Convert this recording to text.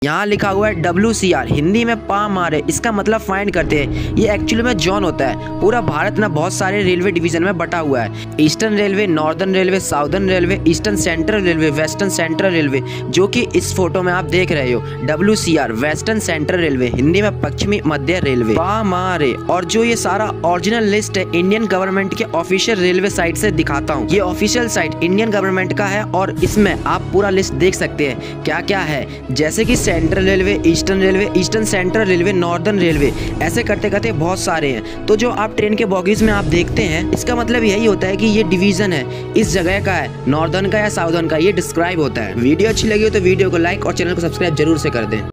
यहाँ लिखा हुआ है WCR, हिंदी में पा मारे, इसका मतलब फाइंड करते हैं। ये एक्चुअली में जोन होता है। पूरा भारत ना बहुत सारे रेलवे डिवीजन में बटा हुआ है। Eastern railway, northern railway, southern railway, eastern central railway, western central railway, जो कि इस फोटो में आप देख रहे हो। WCR western central railway, Hindi में पश्चिमी मध्य रेलवे, पा मारे। और जो ये सारा ओरिजिनल लिस्ट है इंडियन गवर्नमेंट के ऑफिशियल रेलवे साइट से दिखाता हूँ। ये ऑफिशियल साइट इंडियन गवर्नमेंट का है और इसमें आप पूरा लिस्ट देख सकते हैं क्या क्या है, जैसे कि central railway, eastern central railway, northern railway, ऐसे करते करते बहुत सारे हैं। तो जो आप ट्रेन के बॉगीज में आप देखते हैं, इसका मतलब यही होता है कि ये डिवीजन है, इस जगह का है, नॉर्दर्न का या साउदर्न का, ये डिस्क्राइब होता है। वीडियो अच्छी लगी हो तो वीडियो को लाइक और चैनल को सब्सक्राइब जरूर से कर दें।